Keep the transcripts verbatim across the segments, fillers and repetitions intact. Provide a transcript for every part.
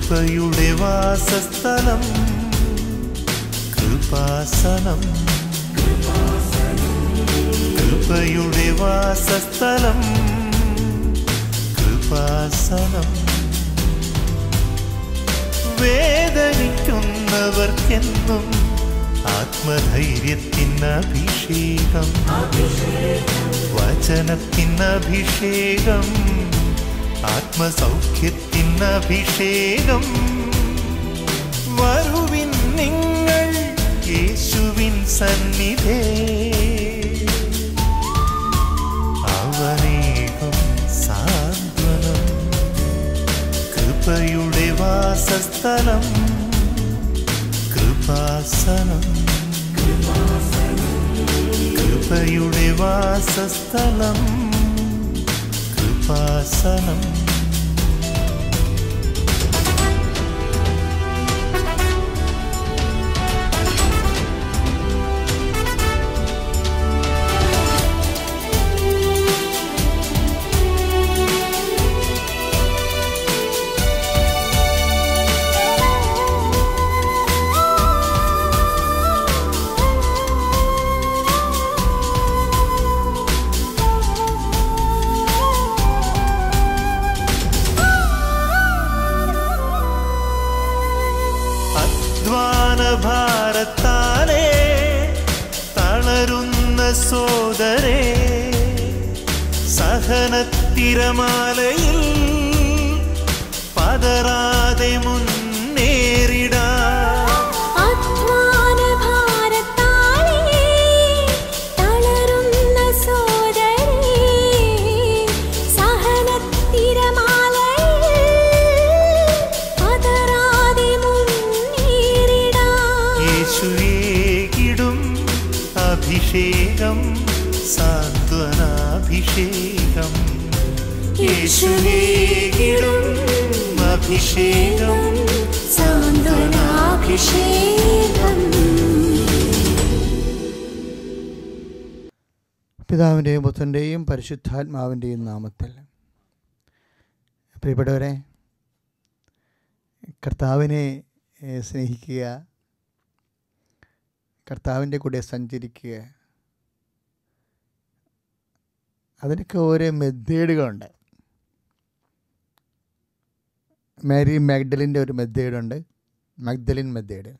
കൃപയുടെ വാസസ്ഥലം കൃപാസനം, കൃപയുടെ വാസസ്ഥലം കൃപാസനം. വേദനിക്കുന്നവർക്കെന്നും ആത്മധൈര്യത്തിനഭിഷേകം, വചനത്തിനഭിഷേകം, ആത്മസൗഖ്യത്തിനഭിഷേകം. വരുവിൻ നിങ്ങൾ യേശുവിൻ സന്നിധേ, അവനേകം സാന്ത്വനം. കൃപയുടെ വാസസ്ഥലം കൃപാസനം, കൃപയുടെ വാസസ്ഥലം കൃപാസനം. ഭാരത്താലേ തളരുന്ന സോദരേ, സഹനത്തിരമാലയിൽ പതറാതെ മുന്നേറിടാം. അഭിഷേകം സാന്ത്വനാഭിഷേകം, യേശുവേകിടും അഭിഷേകം സാന്ത്വനാഭിഷേകം. പിതാവിൻ്റെയും പുത്രൻ്റെയും പരിശുദ്ധാത്മാവിൻ്റെയും നാമത്തിൽ പ്രിയപ്പെട്ടവരെ, കർത്താവിനെ സ്നേഹിക്കുക, കർത്താവിൻ്റെ കൂടെ സഞ്ചരിക്കുക, അതിനൊക്കെ ഓരോ മെത്തേഡുകളുണ്ട്. മാരി മാഗ്ഡലിൻ്റെ ഒരു മെത്തേഡുണ്ട്, മഗ്ദലിൻ മെത്തേഡ്.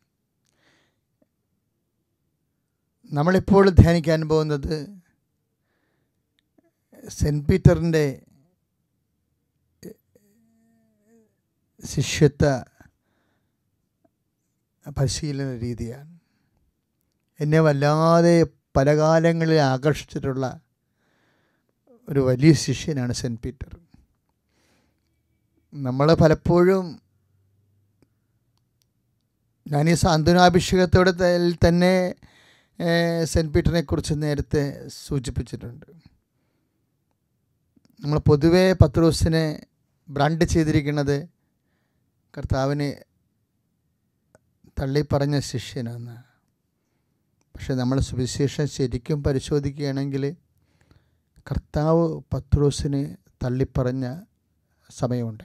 നമ്മളിപ്പോൾ ധ്യാനിക്കാൻ പോകുന്നത് സെൻറ്റ് പീറ്ററിൻ്റെ ശിഷ്യത്വ പരിശീലന രീതിയാണ്. എന്നെ വല്ലാതെ പല കാലങ്ങളിൽ ആകർഷിച്ചിട്ടുള്ള ഒരു വലിയ ശിഷ്യനാണ് സെൻറ്റ് പീറ്റർ. നമ്മൾ പലപ്പോഴും ഞാൻ ഈ സാന്ത്വനാഭിഷേകത്തോടെ തന്നെ സെൻറ്റ് പീറ്ററിനെ കുറിച്ച് നേരത്തെ സൂചിപ്പിച്ചിട്ടുണ്ട്. നമ്മൾ പൊതുവേ പത്രോസിനെ ബ്രാൻഡ് ചെയ്തിരിക്കുന്നത് കർത്താവിനെ തള്ളിപ്പറഞ്ഞ ശിഷ്യനാണ്. പക്ഷെ നമ്മൾ സുവിശേഷം ശരിക്കും പരിശോധിക്കുകയാണെങ്കിൽ കർത്താവ് പത്രോസിനെ തള്ളിപ്പറഞ്ഞ സമയമുണ്ട്.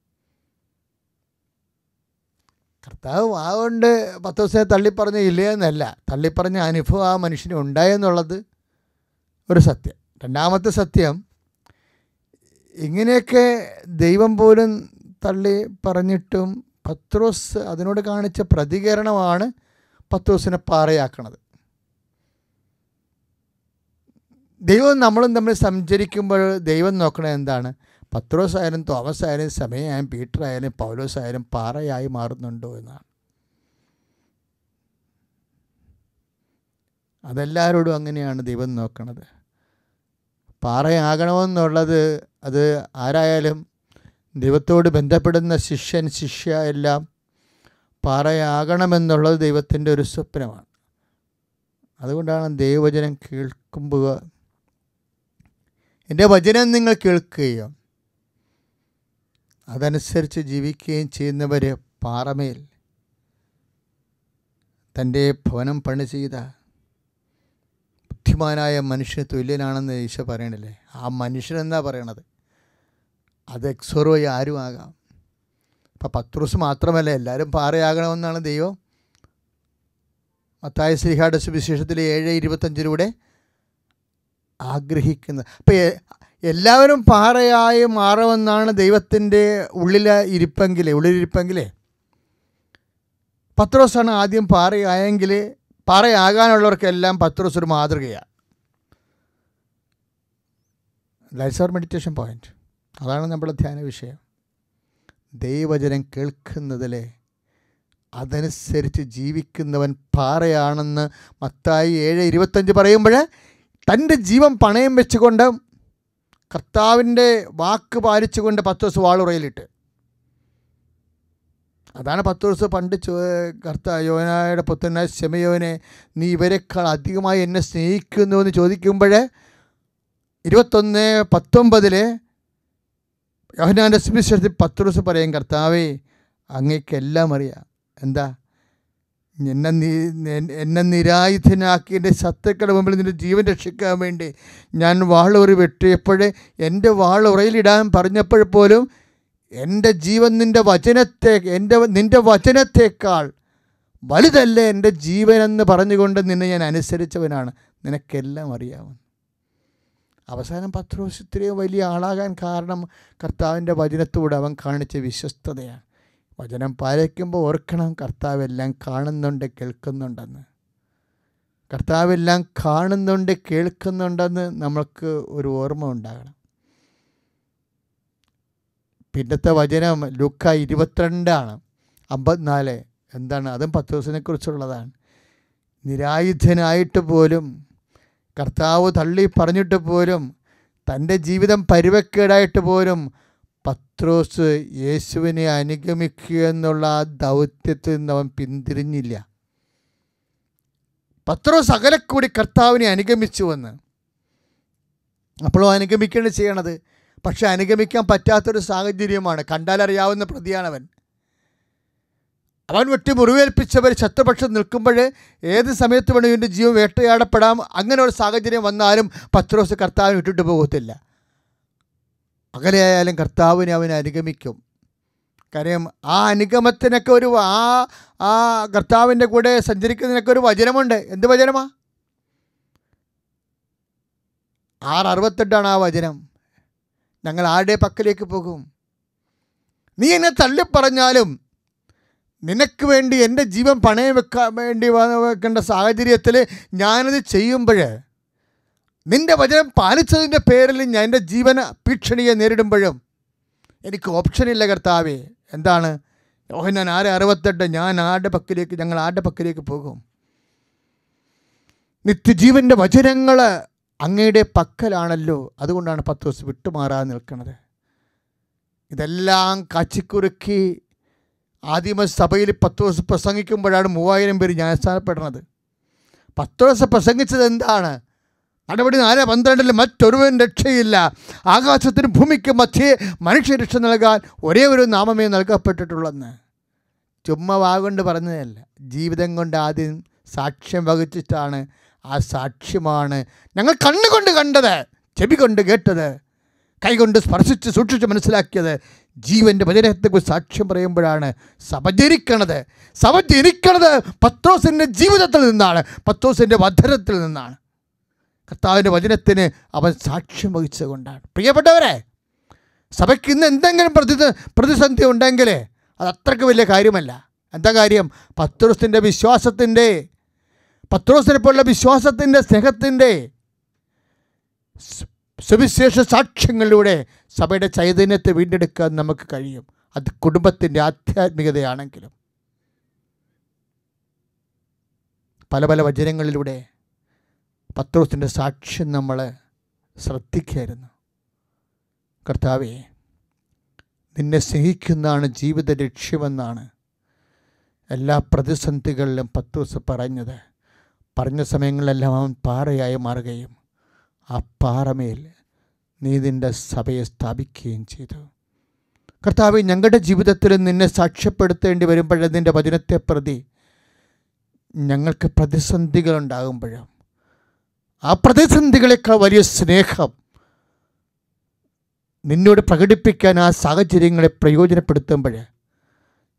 കർത്താവ് വാഗൊണ്ട് പത്രോസിനെ തള്ളിപ്പറഞ്ഞ ഇല്ല എന്നല്ല, തള്ളിപ്പറഞ്ഞ അനുഭവം ആ മനുഷ്യന് ഉണ്ടായെന്നുള്ളത് ഒരു സത്യം. രണ്ടാമത്തെ സത്യം, ഇങ്ങനെയൊക്കെ ദൈവം പോലും തള്ളി പറഞ്ഞിട്ടും പത്രോസ് അതിനോട് കാണിച്ച പ്രതികരണമാണ് പത്രോസിനെ പാറയാക്കണത്. ദൈവം നമ്മളും തമ്മിൽ സഞ്ചരിക്കുമ്പോൾ ദൈവം നോക്കണത് എന്താണ്? പത്രോസ് ആയാലും തോമസ് ആയാലും സമയായാലും പീറ്റർ ആയാലും പൗലോസ് ആയാലും പാറയായി മാറുന്നുണ്ടോ എന്നാണ്. അതെല്ലാവരോടും അങ്ങനെയാണ് ദൈവം നോക്കണത്. പാറയാകണമെന്നുള്ളത് അത് ആരായാലും ദൈവത്തോട് ബന്ധപ്പെടുന്ന ശിഷ്യൻ ശിഷ്യ എല്ലാം പാറയാകണമെന്നുള്ളത് ദൈവത്തിൻ്റെ ഒരു സ്വപ്നമാണ്. അതുകൊണ്ടാണ് ദൈവവചനം കേൾക്കുമ്പോൾ എൻ്റെ വചനം നിങ്ങൾ കേൾക്കുകയും അതനുസരിച്ച് ജീവിക്കുകയും ചെയ്യുന്നവർ പാറമേൽ തൻ്റെ ഭവനം പണി ചെയ്ത ബുദ്ധിമാനായ മനുഷ്യന് തുല്യനാണെന്ന് ഈശോ പറയണില്ലേ? ആ മനുഷ്യനെന്നാ പറയണത്. അത് എക്സോറോയി ആരും ആകാം. അപ്പം പത്രോസ് മാത്രമല്ല, എല്ലാവരും പാറയാകണമെന്നാണ് ദൈവം മത്തായി ശ്ലീഹായുടെ സുവിശേഷത്തിലെ ഏഴ് ഇരുപത്തഞ്ചിലൂടെ ആഗ്രഹിക്കുന്നത്. അപ്പം എല്ലാവരും പാറയായി മാറുമെന്നാണ് ദൈവത്തിൻ്റെ ഉള്ളിൽ ഇരിപ്പെങ്കിൽ ഉള്ളിലിരിപ്പെങ്കിൽ പത്രോസാണ് ആദ്യം പാറയായെങ്കിൽ പാറയാകാനുള്ളവർക്കെല്ലാം പത്രോസ് ഒരു മാതൃകയാണ്. That's our meditation point. അതാണ് നമ്മുടെ ധ്യാന വിഷയം. ദൈവവചനം കേൾക്കുന്നതിലെ അതനുസരിച്ച് ജീവിക്കുന്നവൻ പാറയാണെന്ന് മത്തായി ഏഴ് ഇരുപത്തഞ്ച് പറയുമ്പോൾ തൻ്റെ ജീവൻ പണയം വെച്ചുകൊണ്ട് കർത്താവിൻ്റെ വാക്ക് പാലിച്ചുകൊണ്ട് പത്രോസ് വാളുറയിലിട്ട്. അതാണ് പത്രോസ് പണ്ട് ചോ കർത്താ യോനായുടെ പുത്രനായ ശെമയോനെ, നീ ഇവരെക്കാൾ അധികമായി എന്നെ സ്നേഹിക്കുന്നു എന്ന് ചോദിക്കുമ്പോൾ ഇരുപത്തൊന്ന് പത്തൊമ്പതിൽ യോഹന്നാൻ്റെ സുവിശേഷത്തിൽ പത്രോസ് പറയും, കർത്താവേ അങ്ങേക്കെല്ലാം അറിയാം. എന്താ? എന്നെ നീ എന്നെ നിരായുധനാക്കി എൻ്റെ ശത്രുക്കളുടെ മുമ്പിൽ നിൻ്റെ ജീവൻ രക്ഷിക്കാൻ വേണ്ടി ഞാൻ വാളുറി വെട്ടിയപ്പോൾ എൻ്റെ വാളുറയിലിടാൻ പറഞ്ഞപ്പോൾ പോലും എൻ്റെ ജീവൻ നിൻ്റെ വചനത്തെ എൻ്റെ നിൻ്റെ വചനത്തേക്കാൾ വലുതല്ലേ എൻ്റെ ജീവനെന്ന് പറഞ്ഞുകൊണ്ട് നിന്നെ ഞാൻ അനുസരിച്ചവനാണ്, നിനക്കെല്ലാം അറിയാവുന്നു. അവസാനം പത്രോസ് ഇത്രയും വലിയ ആളാകാൻ കാരണം കർത്താവിൻ്റെ വചനത്തോട് അവൻ കാണിച്ച വിശ്വസ്തതയാണ്. വചനം പാലിക്കുമ്പോൾ ഓർക്കണം, കർത്താവെല്ലാം കാണുന്നുണ്ട് കേൾക്കുന്നുണ്ടെന്ന്. കർത്താവെല്ലാം കാണുന്നുണ്ട് കേൾക്കുന്നുണ്ടെന്ന് നമ്മൾക്ക് ഒരു ഓർമ്മ ഉണ്ടാകണം. പിന്നത്തെ വചനം ലൂക്ക ഇരുപത്തിരണ്ടാണ് അമ്പത്തിനാല്. എന്താണ്? അതും പത്രോസിനെ കുറിച്ചുള്ളതാണ്. നിരായുധനായിട്ട് പോലും, കർത്താവ് തള്ളി പറഞ്ഞിട്ട് പോലും, തൻ്റെ ജീവിതം പരുവക്കേടായിട്ട് പോലും പത്രോസ് യേശുവിനെ അനുഗമിക്കുക എന്നുള്ള ആ ദൗത്യത്തിൽ നിന്ന് അവൻ പിന്തിരിഞ്ഞില്ല. പത്രോസ് അകലെക്കൂടി കർത്താവിനെ അനുഗമിച്ചുവെന്ന്. അപ്പോഴും അനുഗമിക്കുകയാണ് ചെയ്യണത്. പക്ഷെ അനുഗമിക്കാൻ പറ്റാത്തൊരു സാഹചര്യമാണ്. കണ്ടാലറിയാവുന്ന പ്രതിയാണവൻ. അവൻ വെട്ടി മുറിവേൽപ്പിച്ചവർ ശത്രുപക്ഷം നിൽക്കുമ്പോൾ ഏത് സമയത്ത് വേണം ഇവൻ്റെ ജീവൻ വേട്ടയാടപ്പെടാം. അങ്ങനെ ഒരു സാഹചര്യം വന്നാലും പത്രോസ് കർത്താവിനെ വിട്ടിട്ട് പോകത്തില്ല. അകലെയായാലും കർത്താവിനെ അവൻ അനുഗമിക്കും. കാര്യം ആ അനുഗമത്തിനൊക്കെ ഒരു ആ ആ കർത്താവിൻ്റെ കൂടെ സഞ്ചരിക്കുന്നതിനൊക്കെ ഒരു വചനമുണ്ട്. എന്ത് വചനമാ? ആറ് അറുപത്തെട്ടാണ് ആ വചനം. ഞങ്ങൾ ആരുടെ പക്കലേക്ക് പോകും? നീ എന്നെ തള്ളിപ്പറഞ്ഞാലും നിനക്ക് വേണ്ടി എൻ്റെ ജീവൻ പണയം വെക്കാൻ വേണ്ടി വെക്കേണ്ട സാഹചര്യത്തിൽ ഞാനത് ചെയ്യുമ്പോൾ, നിൻ്റെ വചനം പാലിച്ചതിൻ്റെ പേരിൽ ഞാൻ എൻ്റെ ജീവന ഭീഷണിയെ നേരിടുമ്പോഴും എനിക്ക് ഓപ്ഷനില്ല കർത്താവേ. എന്താണ്? യോഹന്നാൻ ആറ് അറുപത്തെട്ട്, ഞാൻ ആരുടെ പക്കലേക്ക് ഞങ്ങൾ ആരുടെ പക്കലേക്ക് പോകും? നിത്യജീവൻ്റെ വചനങ്ങൾ അങ്ങയുടെ പക്കലാണല്ലോ. അതുകൊണ്ടാണ് പത്രോസ് വിട്ടുമാറാതെ നിൽക്കുന്നത്. ഇതെല്ലാം കാച്ചിക്കുറുക്കി ആദിമസഭയിൽ പത്രോസ് പ്രസംഗിക്കുമ്പോഴാണ് മൂവായിരം പേര് ജ്ഞാനസ്നാനപ്പെടുന്നത്. പത്രോസ് പ്രസംഗിച്ചത് എന്താണ്? നടപടി നാല് പന്ത്രണ്ടിൽ മറ്റൊരുവൻ രക്ഷയില്ല, ആകാശത്തിനും ഭൂമിക്ക് മധ്യേ മനുഷ്യ രക്ഷ നൽകാൻ ഒരേ ഒരു നാമമേ നൽകപ്പെട്ടിട്ടുള്ളെന്ന്. ചുമ്മാ വാഗൊണ്ട് പറഞ്ഞതല്ല, ജീവിതം കൊണ്ട് ആദ്യം സാക്ഷ്യം വഹിച്ചിട്ടാണ്. ആ സാക്ഷ്യമാണ് ഞങ്ങൾ കണ്ണുകൊണ്ട് കണ്ടത്, ചെവി കൊണ്ട് കേട്ടത്, കൈകൊണ്ട് സ്പർശിച്ച് സൂക്ഷിച്ച് മനസ്സിലാക്കിയത്. ജീവൻ്റെ വചനത്തെക്കുറിച്ച് സാക്ഷ്യം പറയുമ്പോഴാണ് സഭ ജനിക്കണത്. സഭ ജനിക്കണത് പത്രോസിൻ്റെ ജീവിതത്തിൽ നിന്നാണ്, പത്രോസിൻ്റെ വചനത്തിൽ നിന്നാണ്. കർത്താവിൻ്റെ വചനത്തിന് അവൻ സാക്ഷ്യം വഹിച്ചതുകൊണ്ടാണ്. പ്രിയപ്പെട്ടവരെ, സഭയ്ക്ക് ഇന്ന് എന്തെങ്കിലും പ്രതി പ്രതിസന്ധി ഉണ്ടെങ്കിൽ അത് അത്രയ്ക്ക് വലിയ കാര്യമല്ല. എന്താ കാര്യം? പത്രോസിൻ്റെ വിശ്വാസത്തിൻ്റെ പത്രോസിനെ പോലുള്ള വിശ്വാസത്തിൻ്റെ സ്നേഹത്തിൻ്റെ സുവിശേഷ സാക്ഷ്യങ്ങളിലൂടെ സഭയുടെ ചൈതന്യത്തെ വീണ്ടെടുക്കാൻ നമുക്ക് കഴിയും. അത് കുടുംബത്തിൻ്റെ ആധ്യാത്മികതയാണെങ്കിലും. പല പല വചനങ്ങളിലൂടെ പത്രോസിൻ്റെ സാക്ഷ്യം നമ്മൾ ശ്രദ്ധിക്കായിരുന്നു. കർത്താവേ, നിന്നെ സ്നേഹിക്കുന്നതാണ് ജീവിത ലക്ഷ്യമെന്നാണ് എല്ലാ പ്രതിസന്ധികളിലും പത്രോസ് പറഞ്ഞത്. പറഞ്ഞ സമയങ്ങളിലെല്ലാം അവൻ പാറയായി മാറുകയും ആ പാറമേൽ നീ നിൻ്റെ സഭയെ സ്ഥാപിക്കുകയും ചെയ്തു. കർത്താവേ, ഞങ്ങളുടെ ജീവിതത്തിൽ നിന്നെ സാക്ഷ്യപ്പെടുത്തേണ്ടി വരുമ്പോഴേ നിൻ്റെ വചനത്തെ പ്രതി ഞങ്ങൾക്ക് പ്രതിസന്ധികളുണ്ടാകുമ്പോഴും ആ പ്രതിസന്ധികളേക്കാൾ വലിയ സ്നേഹം നിന്നോട് പ്രകടിപ്പിക്കാൻ ആ സാഹചര്യങ്ങളെ പ്രയോജനപ്പെടുത്തുമ്പോൾ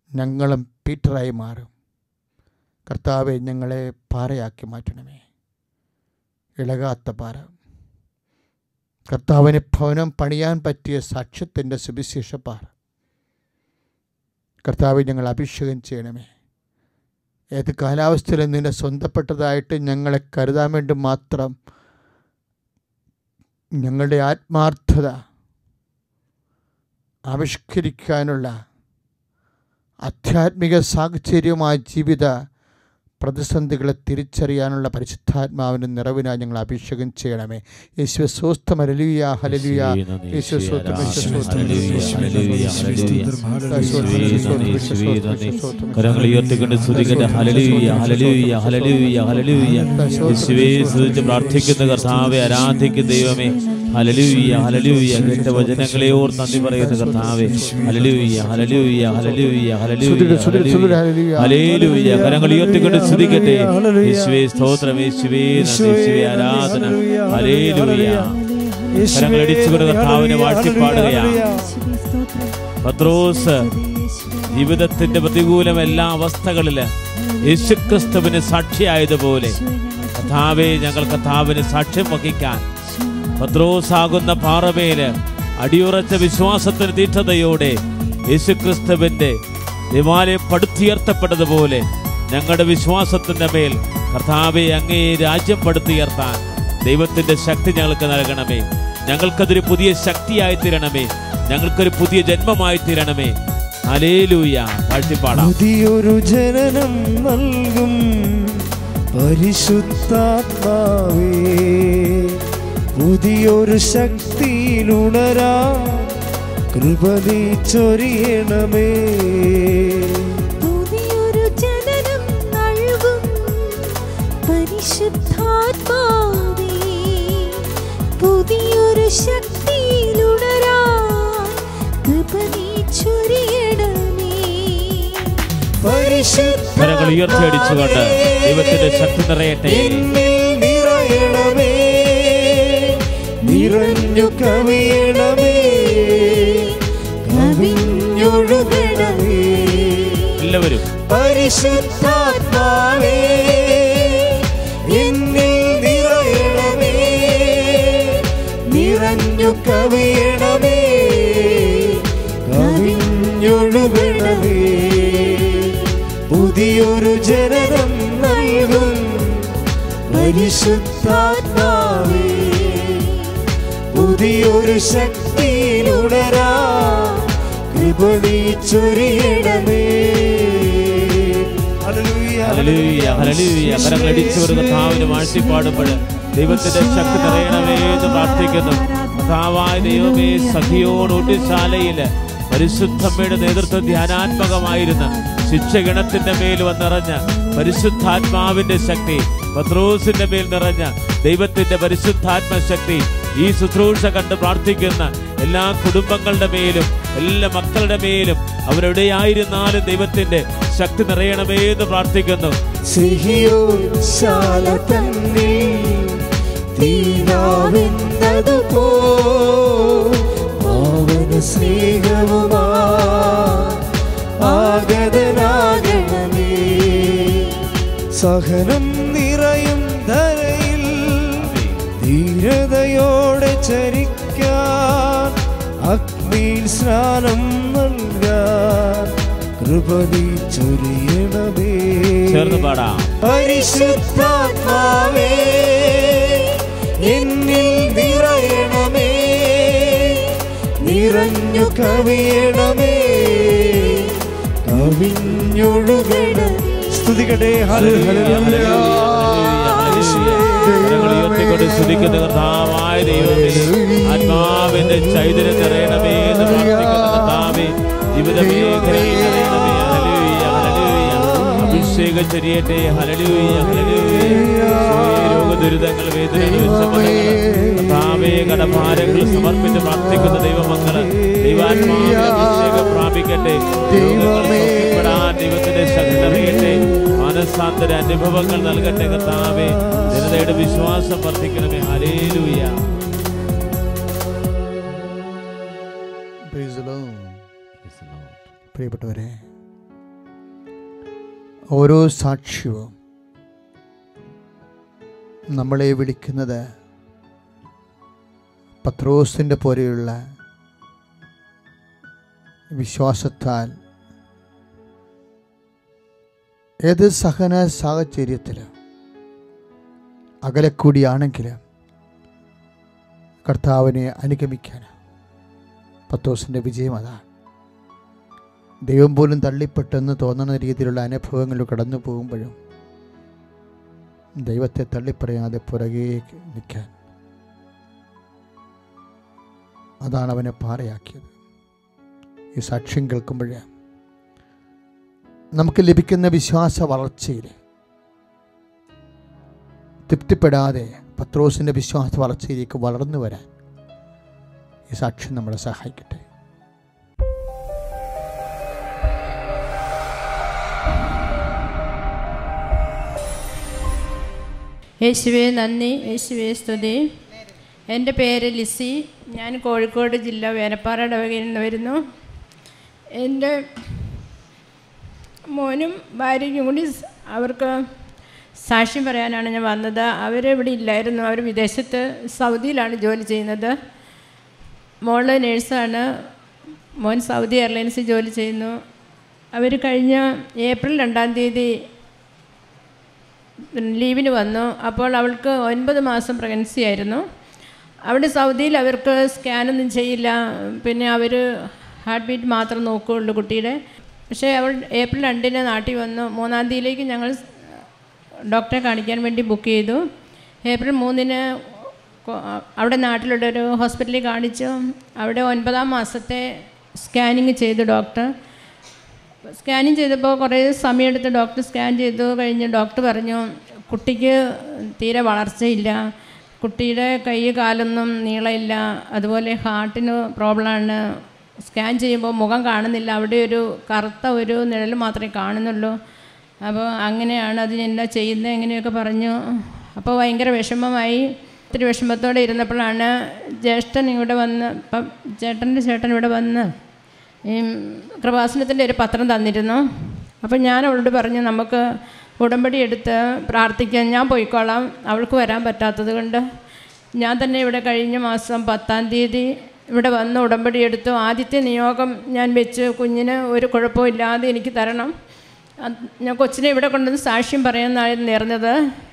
ഞങ്ങളും പീറ്ററായി മാറും. കർത്താവെ, ഞങ്ങളെ പാറയാക്കി മാറ്റണമേ, ഇളകാത്ത പാറ. കർത്താവിന് ഭവനം പണിയാൻ പറ്റിയ സാക്ഷ്യത്തിൻ്റെ സുവിശേഷ പാറ. കർത്താവെ, ഞങ്ങൾ അഭിഷേകം ചെയ്യണമേ. ഏത് കാലാവസ്ഥയിലും നിന്നെ സ്വന്തപ്പെട്ടതായിട്ട് ഞങ്ങളെ കരുതാൻ വേണ്ടി മാത്രം ഞങ്ങളുടെ ആത്മാർത്ഥത ആവിഷ്കരിക്കാനുള്ള ആധ്യാത്മിക സാഹചര്യമായ ജീവിത പ്രതിസന്ധികളെ തിരിച്ചറിയാനുള്ള പരിശുദ്ധാത്മാവിൻ്റെ നിറവിനായി ഞങ്ങൾ അഭിഷേകം ചെയ്യണമേ. യേശുവേ സ്തോത്രം. Hallelujah, hallelujah. യേശുവേ സ്തോത്രം, യേശുവേ സ്തോത്രം. കരങ്ങൾ ഉയർത്തിക്കൊണ്ട് സ്തുതിക്കട്ടെ. Hallelujah, hallelujah, hallelujah, hallelujah. യേശുവേ സ്തുതിച്ച് പ്രാർത്ഥിക്കുന്ന കർത്താവേ, ആരാധിക്കുന്ന ദൈവമേ, ഹല്ലേലൂയ, ഹല്ലേലൂയ. കേട്ട വചനങ്ങളെ ഓർത്ത് നന്ദി പറയുന്ന കർത്താവേ, hallelujah, hallelujah, hallelujah, hallelujah, hallelujah. കരങ്ങൾ ഉയർത്തിക്കൊണ്ട് സ്തുതിക്കട്ടെ. യേശുവേ സ്തോത്രം, യേശുവേ നന്ദി, യേശുവേ ആരാധന. ഹല്ലേലൂയ. കരങ്ങൾ അടിച്ചുകൊണ്ട് കർത്താവിനെ വാഴ്ത്തിപ്പാടുകയാണ്. പത്രോസ് ജീവിതത്തിന്റെ പ്രതികൂലം എല്ലാ അവസ്ഥകളില് യേശുക്രിസ്തുവിന് സാക്ഷിയായതുപോലെ കർത്താവേ, ഞങ്ങൾ കർത്താവിന് സാക്ഷ്യം വഹിക്കാൻ പത്രോസാകുന്ന പാറമേല് അടിയുറച്ച വിശ്വാസത്തിന് തീഷ്ണതയോടെ യേശുക്രിസ്തുവിന്റെ ദേവാലയം പടുത്തുയർത്തപ്പെട്ടതുപോലെ ഞങ്ങളുടെ വിശ്വാസത്തിന്റെ മേൽ കർത്താവെ അങ്ങേ രാജ്യം പടുത്തുയർത്താൻ ദൈവത്തിന്റെ ശക്തി ഞങ്ങൾക്ക് നൽകണമേ. ഞങ്ങൾക്കതൊരു പുതിയ ശക്തിയായി തീരണമേ. ഞങ്ങൾക്കൊരു പുതിയ ജന്മമായി തീരണമേ. ഹല്ലേലൂയ. താഴ്ത്തിപ്പാടാം. പുതിയൊരു ജനനം നൽകും പരിശുദ്ധാത്മാവേ, പുതിയൊരു ശക്തിയിലുണരാ കൃപ നീ ചൊരിയണമേ. പുതിയൊരു ജനനം നൽകും പരിശുദ്ധാത്മാവേ, പുതിയൊരു ശക്തിയിലുണരാ കൃപ നീ ചൊരിയണമേ. കരങ്ങൾ ഉയർത്തിയടിച്ചുകൊണ്ട് ദൈവത്തിന്റെ ശക്തി നിറയട്ടെ. നിറയണമേ, നിറഞ്ഞു കവിയണമേ, കവിഞ്ഞൊഴുകണമേ. എല്ലാവരും പരിശുദ്ധാത്മാവേ എന്നിൽ നിറയണമേ, നിറഞ്ഞു കവിയണമേ, കവിഞ്ഞൊഴുകണമേ. പുതിയൊരു ജനനം നൽകും പരിശുദ്ധാത്മാവേ, പുതിയൊരു ശക്തിയിലുണരാ കൃപ നീ ചൊരിയണമേ. Hallelujah, hallelujah. കരങ്ങൾ അടിച്ചുകൊണ്ട് കർത്താവിനെ വാഴ്ത്തിപ്പാടുമ്പോൾ ദൈവത്തിന്റെ ശക്തി നിറയണമേ എന്ന് പ്രാർത്ഥിക്കുന്നു. കർത്താവായ ദൈവമേ, സഖിയോട് ഒട്ടിശാലയില് പരിശുദ്ധമ്മയുടെ നേതൃത്വം ധ്യാനാത്മകമായിരുന്ന ശിക്ഷഗണത്തിന്റെ മേൽ വന്നിറഞ്ഞ പരിശുദ്ധാത്മാവിന്റെ ശക്തി, പത്രോസിന്റെ മേൽ നിറഞ്ഞ ദൈവത്തിന്റെ പരിശുദ്ധാത്മശക്തി ഈ ശുശ്രൂഷ കണ്ട് പ്രാർത്ഥിക്കുന്ന എല്ലാ കുടുംബങ്ങളുടെ മേലും എല്ലാ മക്കളുടെ മേലും അവരെവിടെയായിരുന്നാലും ദൈവത്തിന്റെ ശക്തി നിറയണമേ എന്ന് പ്രാർത്ഥിക്കുന്നു. സിഹിയോൻ ശാല തന്നിൽ തീരാവെന്നതുപോ പാവന സ്നേഹവുമാ ആഗതനാകണമേ. സഹനം നിറയും ധരയിൽ ധീരതയോടെ ചരിക്കാൻ അഗ്നിയിൽ സ്നാനം നൽകാൻ കൃപ നീ ചൊരിയണമേ. ചേർന്ന് പാടാം. പരിശുദ്ധാത്മാവേ എന്നിൽ നിറയണമേ, നിറഞ്ഞു കവിയണമേ, കവിഞ്ഞൊഴുകണമേ. സ്തുതിക്കട്ടെ. സ്തുതിക്കുന്ന കർത്താവായ ദൈവമേ, ആത്മാവിന്റെ ചൈതന്യം നിറയണമേ എന്ന് പ്രാർത്ഥിക്കുന്ന കർത്താവേ, ജീവിത മേഖലയിൽ നിറയണമേ. Hallelujah, hallelujah. അഭിഷേകം ചൊരിയട്ടെ. Hallelujah, hallelujah. രോഗദുരിതങ്ങൾ, വേദനകൾ, കർത്താവേ, കടഭാരങ്ങൾ സമർപ്പിച്ച് പ്രാർത്ഥിക്കുന്ന ദൈവമക്കള് ദൈവാത്മാവിന്റെ അഭിഷേകം പ്രാപിക്കട്ടെ. രോഗങ്ങൾ ദൈവത്തിന്റെ ശക്തി നിറയട്ടെ. മനസ്സാന്തര അനുഭവങ്ങൾ നൽകട്ടെ. കർത്താവേ, ജനതയുടെ വിശ്വാസം വർദ്ധിക്കണമേ. ഹല്ലേലൂയ. പ്രിയപ്പെട്ടവരെ, ഓരോ സാക്ഷ്യവും നമ്മളെ വിളിക്കുന്നത് പത്രോസിൻ്റെ പോലെയുള്ള വിശ്വാസത്താൽ ഏത് സഹന സാഹചര്യത്തിൽ അകലെക്കൂടിയാണെങ്കിലും കർത്താവിനെ അനുഗമിക്കാൻ പത്രോസിൻ്റെ വിജയം അതാണ്. ദൈവം പോലും തള്ളിപ്പെട്ടെന്ന് തോന്നുന്ന രീതിയിലുള്ള അനുഭവങ്ങൾ കടന്നു പോകുമ്പോഴും ദൈവത്തെ തള്ളിപ്പറയാതെ പുറകെ നിൽക്കാൻ, അതാണ് അവനെ പാറയാക്കിയത്. ഈ സാക്ഷ്യം കേൾക്കുമ്പോൾ നമുക്ക് ലഭിക്കുന്ന വിശ്വാസ വളർച്ചയിൽ തൃപ്തിപ്പെടാതെ പത്രോസിൻ്റെ വിശ്വാസ വളർച്ചയിലേക്ക് വളർന്നു വരാൻ ഈ സാക്ഷ്യം നമ്മളെ സഹായിക്കട്ടെ. യേശുവേ നന്ദി, യേശുവേ സ്തുതി. എൻ്റെ പേര് ലിസി. ഞാൻ കോഴിക്കോട് ജില്ല വേനപ്പാറ ഇടവകയിൽ നിന്ന് വരുന്നു. എൻ്റെ മോനും ഭാര്യയ്ക്കും കൂടി അവർക്ക് സാക്ഷ്യം പറയാനാണ് ഞാൻ വന്നത്. അവരിവിടെ ഇല്ലായിരുന്നു, അവർ വിദേശത്ത് സൗദിയിലാണ് ജോലി ചെയ്യുന്നത്. മോള് നേഴ്സാണ്, മോൻ സൗദി എയർലൈൻസിൽ ജോലി ചെയ്യുന്നു. അവർ കഴിഞ്ഞ ഏപ്രിൽ രണ്ടാം തീയതി ലീവിന് വന്നു. അപ്പോൾ അവൾക്ക് ഒൻപത് മാസം പ്രഗ്നൻസി ആയിരുന്നു. അവിടെ സൗദിയിൽ അവർക്ക് സ്കാനൊന്നും ചെയ്യില്ല, പിന്നെ അവർ ഹാർട്ട് ബീറ്റ് മാത്രം നോക്കുകയുള്ളൂ കുട്ടിയുടെ. പക്ഷേ അവൾ ഏപ്രിൽ രണ്ടിന് നാട്ടിൽ വന്നു. മൂന്നാം തീയതിയിലേക്ക് ഞങ്ങൾ ഡോക്ടറെ കാണിക്കാൻ വേണ്ടി ബുക്ക് ചെയ്തു. ഏപ്രിൽ മൂന്നിന് അവിടെ നാട്ടിലുള്ള ഒരു ഹോസ്പിറ്റലിൽ കാണിച്ചു. അവിടെ ഒൻപതാം മാസത്തെ സ്കാനിങ് ചെയ്തു ഡോക്ടർ. സ്കാനിങ് ചെയ്തപ്പോൾ കുറേ സമയമെടുത്ത് ഡോക്ടർ സ്കാൻ ചെയ്തു കഴിഞ്ഞ് ഡോക്ടർ പറഞ്ഞു കുട്ടിക്ക് തീരെ വളർച്ചയില്ല, കുട്ടിയുടെ കൈ കാലൊന്നും നീളമില്ല, അതുപോലെ ഹാർട്ടിന് പ്രോബ്ലമാണ്. സ്കാൻ ചെയ്യുമ്പോൾ മുഖം കാണുന്നില്ല, അവിടെ ഒരു കറുത്ത ഒരു നിഴൽ മാത്രമേ കാണുന്നുള്ളൂ. അപ്പോൾ അങ്ങനെയാണ് അതിനെന്താ ചെയ്യുന്നത് എങ്ങനെയൊക്കെ പറഞ്ഞു. അപ്പോൾ ഭയങ്കര വിഷമമായി. ഒത്തിരി വിഷമത്തോടെ ഇരുന്നപ്പോഴാണ് ജ്യേഷ്ഠൻ ഇവിടെ വന്ന്, ഇപ്പം ചേട്ടൻ്റെ ചേട്ടൻ ഇവിടെ വന്ന് ഈ കൃപാസനത്തിൻ്റെ ഒരു പത്രം തന്നിരുന്നു. അപ്പം ഞാൻ അവളോട് പറഞ്ഞു നമുക്ക് ഉടമ്പടി എടുത്ത് പ്രാർത്ഥിക്കാൻ, ഞാൻ പോയിക്കോളാം, അവൾക്ക് വരാൻ പറ്റാത്തത് കൊണ്ട്. ഞാൻ തന്നെ ഇവിടെ കഴിഞ്ഞ മാസം പത്താം തീയതി ഇവിടെ വന്ന് ഉടമ്പടി എടുത്തു. ആദ്യത്തെ നിയോഗം ഞാൻ വെച്ച് കുഞ്ഞിന് ഒരു കുഴപ്പമില്ലാതെ എനിക്ക് തരണം, ഞാൻ കൊച്ചിനെ ഇവിടെ കൊണ്ടുവന്ന് സാക്ഷ്യം പറയാമെന്നായിരുന്നു നേർന്നത്.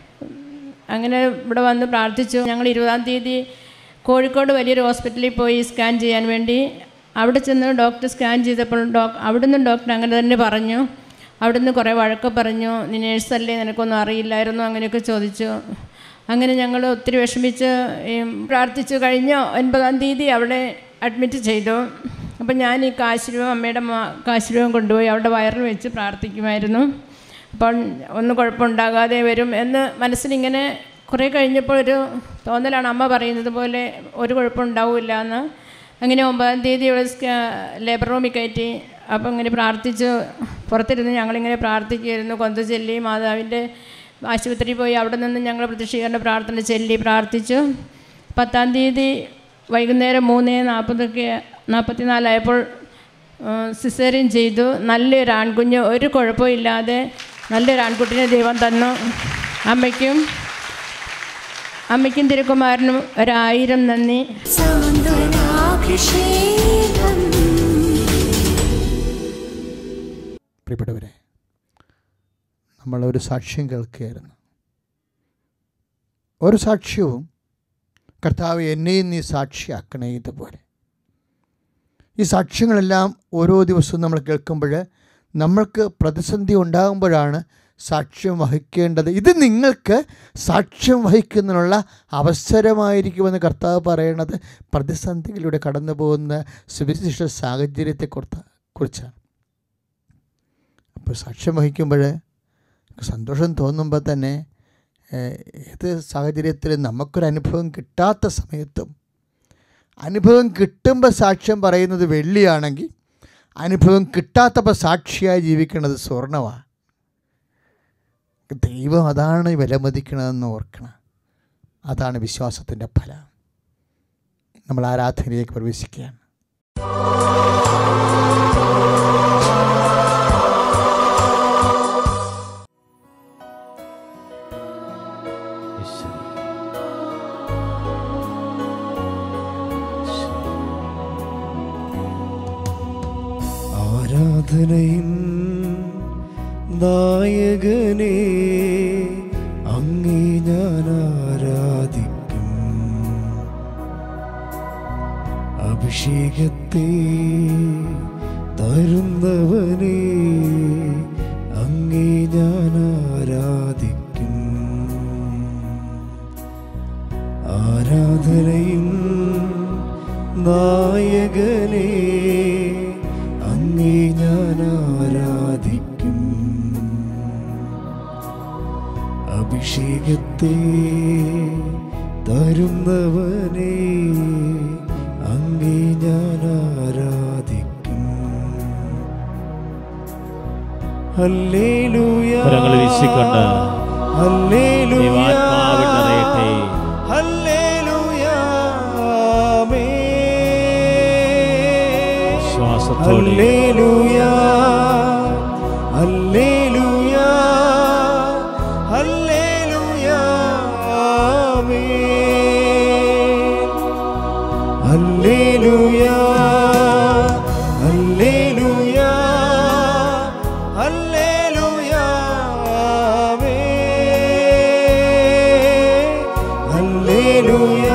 അങ്ങനെ ഇവിടെ വന്ന് പ്രാർത്ഥിച്ചു. ഞങ്ങൾ ഇരുപതാം തീയതി കോഴിക്കോട് വലിയൊരു ഹോസ്പിറ്റലിൽ പോയി സ്കാൻ ചെയ്യാൻ വേണ്ടി. അവിടെ ചെന്ന് ഡോക്ടർ സ്കാൻ ചെയ്തപ്പോൾ ഡോക് അവിടുന്ന് ഡോക്ടർ അങ്ങനെ തന്നെ പറഞ്ഞു. അവിടുന്ന് കുറേ വഴക്ക് പറഞ്ഞു, നീ നേഴ്സല്ലേ, നിനക്കൊന്നും അറിയില്ലായിരുന്നു, അങ്ങനെയൊക്കെ ചോദിച്ചു. അങ്ങനെ ഞങ്ങൾ ഒത്തിരി വിഷമിച്ച് പ്രാർത്ഥിച്ചു. കഴിഞ്ഞ ഒൻപതാം തീയതി അവിടെ അഡ്മിറ്റ് ചെയ്തു. അപ്പം ഞാൻ ഈ കാശുരൂപം അമ്മയുടെ കാശുരൂപം കൊണ്ടുപോയി അവിടെ വയറിൽ വെച്ച് പ്രാർത്ഥിക്കുമായിരുന്നു. അപ്പോൾ ഒന്നും കുഴപ്പമുണ്ടാകാതെ വരും എന്ന് മനസ്സിലിങ്ങനെ കുറേ കഴിഞ്ഞപ്പോൾ ഒരു തോന്നലാണ്, അമ്മ പറയുന്നത് പോലെ ഒരു കുഴപ്പമുണ്ടാവില്ല എന്ന്. അങ്ങനെ ഒമ്പതാം തീയതി ഇവിടെ ലേബർ റൂമിൽ കയറ്റി. അപ്പോൾ ഇങ്ങനെ പ്രാർത്ഥിച്ചു, പുറത്തിരുന്ന് ഞങ്ങളിങ്ങനെ പ്രാർത്ഥിക്കുമായിരുന്നു. കൊന്ത ചൊല്ലി മാതാവിൻ്റെ ആശുപത്രിയിൽ പോയി അവിടെ നിന്ന് ഞങ്ങൾ പ്രത്യക്ഷീകരണ പ്രാർത്ഥന ചൊല്ലി പ്രാർത്ഥിച്ചു. പത്താം തീയതി വൈകുന്നേരം മൂന്ന് നാൽപ്പതൊക്കെ നാൽപ്പത്തി നാലായപ്പോൾ സിസേറിയൻ ചെയ്തു. നല്ലൊരു ആൺകുഞ്ഞ്, ഒരു കുഴപ്പമില്ലാതെ നല്ലൊരു ആൺകുട്ടിനെ ദൈവം തന്നു. അമ്മയ്ക്കും അമ്മയ്ക്കും തിരുക്കുമാരനും ഒരായിരം നന്ദി. പ്രിയപ്പെട്ടവരെ, നമ്മളൊരു സാക്ഷ്യം കേൾക്കുകയായിരുന്നു. ഒരു സാക്ഷ്യവും കർത്താവ് എന്നെയും നീ സാക്ഷിയാക്കണേ ഇതുപോലെ. ഈ സാക്ഷ്യങ്ങളെല്ലാം ഓരോ ദിവസവും നമ്മൾ കേൾക്കുമ്പോൾ നമ്മൾക്ക് പ്രതിസന്ധി ഉണ്ടാകുമ്പോഴാണ് സാക്ഷ്യം വഹിക്കേണ്ടത്. ഇത് നിങ്ങൾക്ക് സാക്ഷ്യം വഹിക്കുന്നതിനുള്ള അവസരമായിരിക്കുമെന്ന് കർത്താവ് പറയണത് പ്രതിസന്ധികളിലൂടെ കടന്നു പോകുന്ന സുവിശേഷ സാഹചര്യത്തെ കുറിച്ചാണ്. അപ്പോൾ സാക്ഷ്യം വഹിക്കുമ്പോൾ സന്തോഷം തോന്നുമ്പോൾ തന്നെ ഏത് സാഹചര്യത്തിലും നമുക്കൊരനുഭവം കിട്ടാത്ത സമയത്തും അനുഭവം കിട്ടുമ്പോൾ സാക്ഷ്യം പറയുന്നത് വെള്ളിയാണെങ്കിൽ അനുഭവം കിട്ടാത്തപ്പോൾ സാക്ഷിയായി ജീവിക്കുന്നത് സ്വർണ്ണമാണ്. ദൈവം അതാണ് വിലമതിക്കണതെന്ന് ഓർക്കണം. അതാണ് വിശ്വാസത്തിൻ്റെ ഫലം. നമ്മൾ ആരാധനയിലേക്ക് പ്രവേശിക്കുകയാണ്. ആരാധനയിൻ നായകനെ അങ്ങേ ഞാൻ ആരാധിക്കും. അഭിഷേകത്തെ തരുന്നവനെ അങ്ങേ ഞാൻ ആരാധിക്കും. ആരാധനയിൻ നായകനെ അങ്ങേ ഞാൻ ആരാധിക്കും. അഭിഷേകത്തെ തരുന്നവനെ അങ്ങേ ഞാൻ ആരാധിക്കും. ഹല്ലേലൂയ കരങ്ങൾ വീശിക്കൊണ്ട് ഹല്ലേലൂയ ദൈവാത്മാവിൽ നിറയട്ടെ. Hallelujah amen. ശ്വാസത്തോടെ hallelujah hallelujah hallelujah amen. Hallelujah hallelujah hallelujah amen. Hallelujah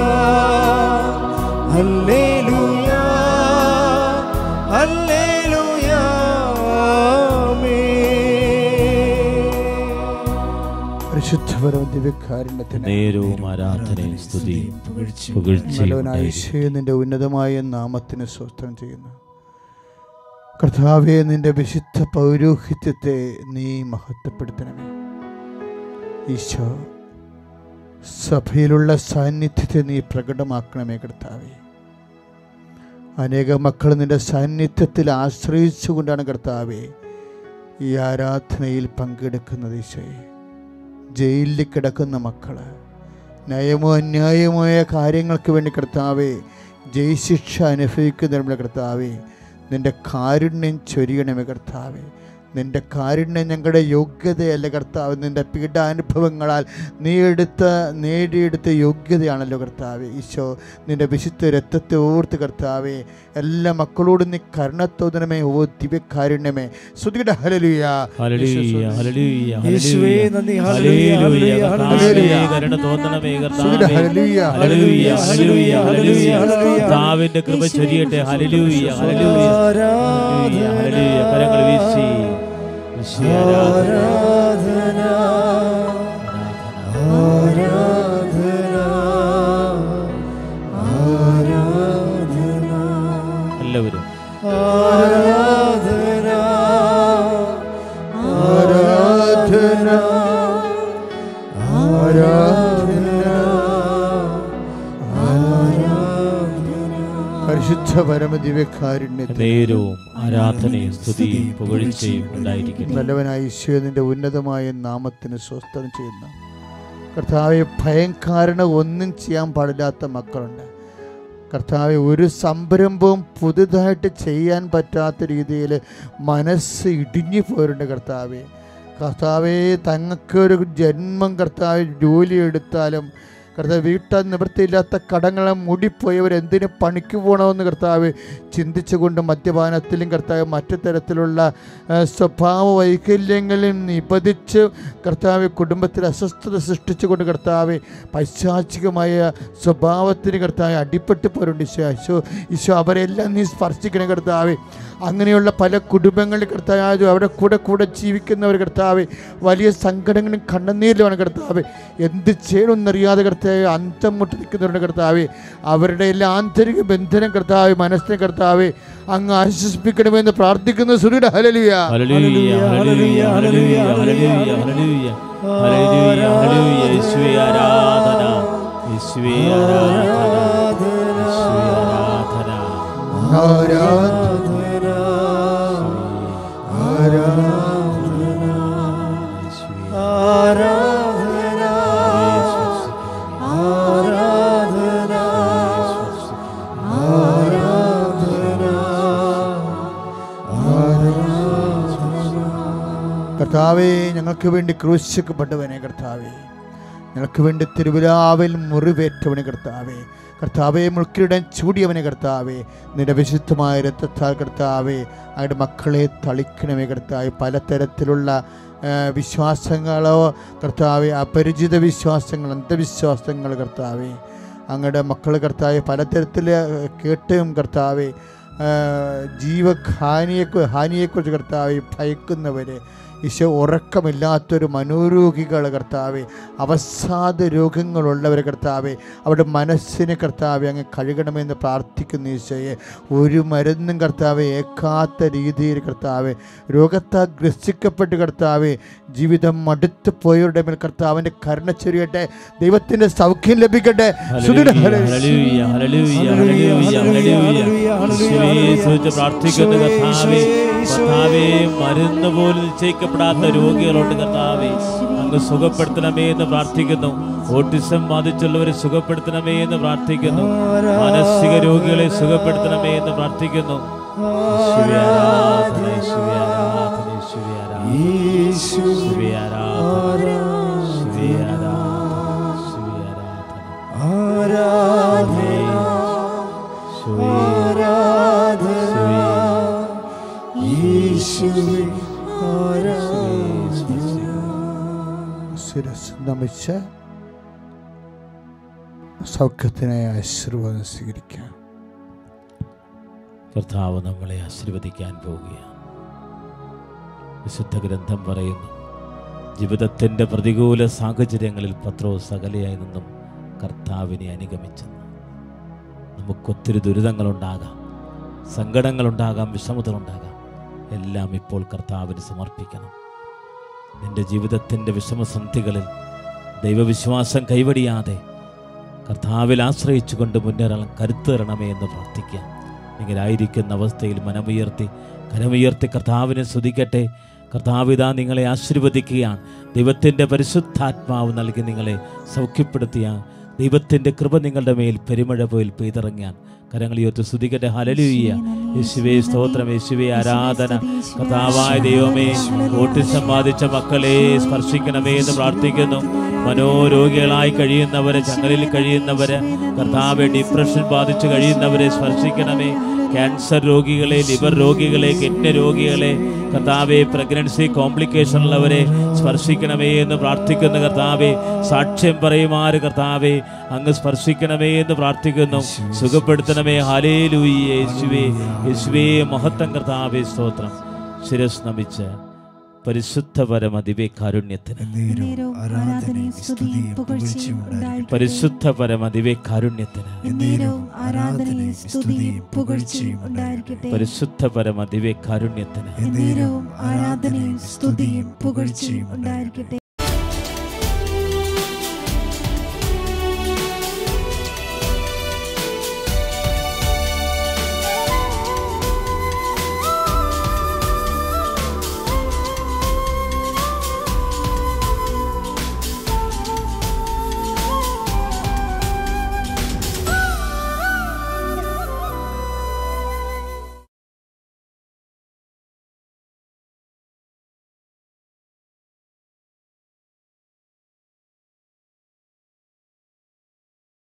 hallelujah hallelujah പരിശുദ്ധപരവും ദിവ്യകാരുണ്യത്തിന് നേരവും ആരാധനയും സ്തുതിയും പുകഴ്ചയും നല്ലവനായ ഈശോയെ, നിന്റെ ഉന്നതമായ നാമത്തിന് സ്വസ്ത്രം ചെയ്യുന്നു. കർത്താവേ, നിന്റെ വിശുദ്ധ പൗരോഹിത്യത്തെ നീ മഹത്വപ്പെടുത്തണമേ. ഈശോ, സഭയിലുള്ള സാന്നിധ്യത്തെ നീ പ്രകടമാക്കണമേ. കർത്താവേ, അനേക മക്കൾ നിന്റെ സാന്നിധ്യത്തിൽ ആശ്രയിച്ചുകൊണ്ടാണ് കർത്താവേ ഈ ആരാധനയിൽ പങ്കെടുക്കുന്നത്. ഈശോയെ, ജയിലിൽ കിടക്കുന്ന മക്കൾ, ന്യായമോ അന്യായമായ കാര്യങ്ങൾക്ക് വേണ്ടി കർത്താവേ ജയിശിക്ഷ അനുഭവിക്കുന്നതിനുള്ള കർത്താവേ, നിൻ്റെ കാരുണ്യം ചൊരിയണമേ. കർത്താവേ, നിൻ്റെ കാരുണ്യം ഞങ്ങളുടെ യോഗ്യതയല്ല കർത്താവ്, നിൻ്റെ പീഡാനുഭവങ്ങളാൽ നീ എടുത്ത നേടിയെടുത്ത യോഗ്യതയാണല്ലോ കർത്താവേ. ഈശോ, നിൻ്റെ വിശുദ്ധ രക്തത്തെ ഓർത്ത് കർത്താവേ എല്ലാ മക്കളോടും നീ കരുണ തോന്നണമേ. ഓ ദിവ്യകാരുണ്യമേ, സ്തുതിയുടെ ഹല്ലേലൂയ. ഹല്ലേലൂയ ഹല്ലേലൂയ യേശുവേ നന്ദി. ഹല്ലേലൂയ ഹല്ലേലൂയ ഹല്ലേലൂയ കരുണ തോന്നണമേ സ്തുതിയുടെ കർത്താവേ. Hallelujah. Hallelujah hallelujah hallelujah hallelujah. കർത്താവിന്റെ കൃപ ചൊരിയട്ടെ. ഹല്ലേലൂയ ഹല്ലേലൂയ ഹല്ലേലൂയ ഹല്ലേലൂയ കരങ്ങൾ വീശി വീശി ആരാധന ആരാധന ആരാധന എല്ലാവരും ആരാധന ആരാധന ആരാധന പരിശുദ്ധ പരമ ദിവ്യകാരുണ്യത്തിന് നേരവും ആരാധനയും സ്തുതിയും പുകഴ്ചയും ഉണ്ടായിരിക്കുന്നു. നല്ലവനായ ഈശോയെ, നിന്റെ ഉന്നതമായ നാമത്തിന് സ്വസ്ത്രം ചെയ്യുന്നു. കർത്താവെ, ഭയം കാരണം ഒന്നും ചെയ്യാൻ പാടില്ലാത്ത മക്കളുണ്ട് കർത്താവെ. ഒരു സംരംഭവും പുതുതായിട്ട് ചെയ്യാൻ പറ്റാത്ത രീതിയിൽ മനസ്സ് ഇടിഞ്ഞു പോരുണ്ട് കർത്താവെ. കർത്താവെ, തങ്ങൾക്കൊരു ജന്മം കർത്താവ് ജോലി എടുത്താലും കർത്താവ് വീട്ടാൻ നിവൃത്തിയില്ലാത്ത കടങ്ങളെ മൂടിപ്പോയവരെന്തിനു പണിക്ക് പോകണമെന്ന് കർത്താവ് ചിന്തിച്ചുകൊണ്ട് മദ്യപാനത്തിലും കർത്താവ് മറ്റു തരത്തിലുള്ള സ്വഭാവ വൈകല്യങ്ങളിൽ നിപതിച്ച് കർത്താവ് കുടുംബത്തിൽ അസ്വസ്ഥത സൃഷ്ടിച്ചുകൊണ്ട് കർത്താവ് പൈശാചികമായ സ്വഭാവത്തിന് കർത്താവ് അടിപ്പെട്ട് പോരുണ്ട്. ഈശോ ഈശോ അവരെല്ലാം നീ സ്പർശിക്കണേ കർത്താവ്. അങ്ങനെയുള്ള പല കുടുംബങ്ങളിൽ കർത്താവ് അവരുടെ കൂടെ കൂടെ ജീവിക്കുന്നവർ കർത്താവ് വലിയ സങ്കടങ്ങളും കണ്ണുനീരിലുമാണ് കർത്താവ്. എന്ത് ചെയ്യണമെന്നറിയാതെ കർത്താവ് അന്തം മുട്ടി നിൽക്കുന്നവരുടെ കർത്താവ്, അവരുടെ എല്ലാ ആന്തരിക ബന്ധനം കർത്താവ് മനസ്സിനെ കർത്താവ് അങ്ങ് ആശ്വസിപ്പിക്കണമെന്ന് പ്രാർത്ഥിക്കുന്നു. സുരിയുടെ hallelujah hallelujah hallelujah hallelujah hallelujah hallelujah hallelujah hallelujah യേശുവേ ആരാധന യേശുവേ ആരാധന യേശുവേ ആരാധന ആരാധന ആരാധന ആരാധന ആരാധന കർത്താവേ, ഞങ്ങൾക്ക് വേണ്ടി ക്രൂശിക്കപ്പെട്ടവനെ കർത്താവേ, ഞങ്ങൾക്ക് വേണ്ടി തിരുവിലാവിൽ മുറിവേറ്റവനെ കർത്താവേ, കർത്താവെ മുൾക്കിരീടം ചൂടിയവനെ കർത്താവേ, നിന്റെ വിശുദ്ധമായ രക്തത്താൽ കർത്താവേ അങ്ങയുടെ മക്കളെ തളിക്കണമേ കർത്താവേ. പലതരത്തിലുള്ള വിശ്വാസങ്ങളോ കർത്താവെ, അപരിചിത വിശ്വാസങ്ങൾ, അന്ധവിശ്വാസങ്ങൾ കർത്താവെ, അങ്ങയുടെ മക്കൾ കർത്താവെ പലതരത്തിൽ കേട്ടും കർത്താവെ ജീവഹാനിയെ ഹാനിയെക്കുറിച്ച് കർത്താവെ ഭയക്കുന്നവർ, ഈശോ ഉറക്കമില്ലാത്തൊരു മനോരോഗികൾ കർത്താവെ, അവസാദ രോഗങ്ങളുള്ളവർ കർത്താവെ, അവരുടെ മനസ്സിനെ കർത്താവെ അങ്ങ് കഴുകണമെന്ന് പ്രാർത്ഥിക്കുന്നു ഈശോയെ. ഒരു മരുന്നും കർത്താവെ ഏക്കാത്ത രീതിയിൽ കർത്താവെ രോഗത്താൽ ഗ്രസിക്കപ്പെട്ട് കർത്താവെ ജീവിതം മടുത്തു പോയവരുടെ മേൽ കർത്താവിൻ്റെ കരുണ ചൊരിയട്ടെ, ദൈവത്തിൻ്റെ സൗഖ്യം ലഭിക്കട്ടെ. മരുന്ന് പോലും നിശ്ചയിക്കപ്പെടാത്ത രോഗികളുണ്ട് കർത്താവേ, അങ്ങ് സുഖപ്പെടുത്തണമേ എന്ന് പ്രാർത്ഥിക്കുന്നു. ഓട്ടിസം ബാധിച്ചുള്ളവരെ സുഖപ്പെടുത്തണമേ എന്ന് പ്രാർത്ഥിക്കുന്നു. മാനസിക രോഗികളെ സുഖപ്പെടുത്തണമേ എന്ന് പ്രാർത്ഥിക്കുന്നു. ശിരസ് നമിച്ച് സൗഖ്യത്തിനായി ആശീർവാദം സ്വീകരിക്കാം. കർത്താവ് നമ്മളെ ആശീർവദിക്കാൻ പോവുകയാണ്. വിശുദ്ധ ഗ്രന്ഥം പറയുന്നു, ജീവിതത്തിൻ്റെ പ്രതികൂല സാഹചര്യങ്ങളിൽ പത്രോസ് അകലെയായി നിന്നും കർത്താവിനെ അനുഗമിച്ചെന്ന്. നമുക്കൊത്തിരി ദുരിതങ്ങളുണ്ടാകാം, സങ്കടങ്ങളുണ്ടാകാം, വിഷമതകളുണ്ടാകാം. എല്ലാം ഇപ്പോൾ കർത്താവിന് സമർപ്പിക്കണം. നിൻ്റെ ജീവിതത്തിൻ്റെ വിഷമസന്ധികളിൽ ദൈവവിശ്വാസം കൈവടിയാതെ കർത്താവിൽ ആശ്രയിച്ചുകൊണ്ട് മുന്നേറാൻ കരുത്തേറണമേ എന്ന് പ്രാർത്ഥിക്കാം. ഇങ്ങനെ ആയിരിക്കുന്ന അവസ്ഥയിൽ മനമുയർത്തി കരമുയർത്തി കർത്താവിനെ സ്തുതിക്കട്ടെ. കർത്താവിതാ നിങ്ങളെ ആശീർവദിക്കുകയാണ്. ദൈവത്തിൻ്റെ പരിശുദ്ധാത്മാവ് നൽകി നിങ്ങളെ സൗഖ്യപ്പെടുത്തിയ ദൈവത്തിൻ്റെ കൃപ നിങ്ങളുടെ മേൽ പെരുമഴ പോയിൽ പെയ്തിറങ്ങാൻ കരങ്ങളുയർത്തി സ്തുതിക്കട്ടെ. ഹല്ലേലൂയ. യേശുവേ സ്തോത്രം, യേശുവേ ആരാധന. കർത്താവായ ദൈവമേ, ഓട്ടിസം ബാധിച്ച മക്കളെ സ്പർശിക്കണമേ എന്ന് പ്രാർത്ഥിക്കുന്നു. മനോരോഗികളായി കഴിയുന്നവരെ, ചങ്ങലിൽ കഴിയുന്നവരെ, കർത്താവെ ഡിപ്രഷൻ ബാധിച്ച് കഴിയുന്നവരെ സ്പർശിക്കണമേ. ക്യാൻസർ രോഗികളെ, ലിവർ രോഗികളെ, കിഡ്നി രോഗികളെ, കർത്താവെ പ്രഗ്നൻസി കോംപ്ലിക്കേഷൻ ഉള്ളവരെ സ്പർശിക്കണമേ എന്ന് പ്രാർത്ഥിക്കുന്നു. കർത്താവെ സാക്ഷ്യം പറയുമാറ് കർത്താവെ അങ്ങ് സ്പർശിക്കണമേ എന്ന് പ്രാർത്ഥിക്കുന്നു. സുഖപ്പെടുത്തണമേ. ഹല്ലേലൂയ. യേശുവേ, യേശുവേ മഹത്വം. കർത്താവെ സ്തോത്രം. ശിരസ് നമിച്ച് പരിശുദ്ധ പരമ ദിവ്യകാരുണ്യത്തിന്, പരിശുദ്ധ പരമ ദിവ്യകാരുണ്യത്തിന്, പരിശുദ്ധ പരമ ദിവ്യകാരുണ്യത്തിന്.